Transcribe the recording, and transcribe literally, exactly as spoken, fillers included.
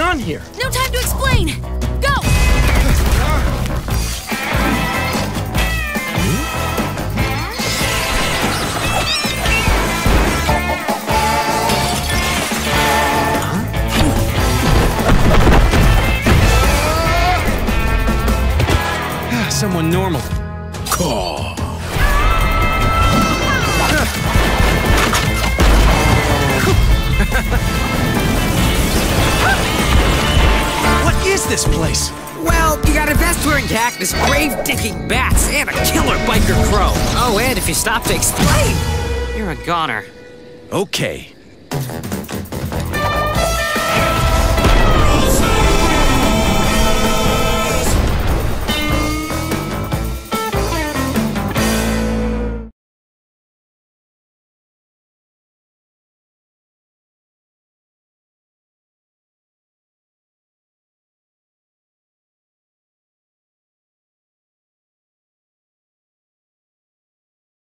on here? No time to explain! Go! Someone normal. Call. What is this place? Well, you got a vest-wearing cactus, grave-digging bats, and a killer biker crow. Oh, and if you stop to explain, you're a goner. Okay.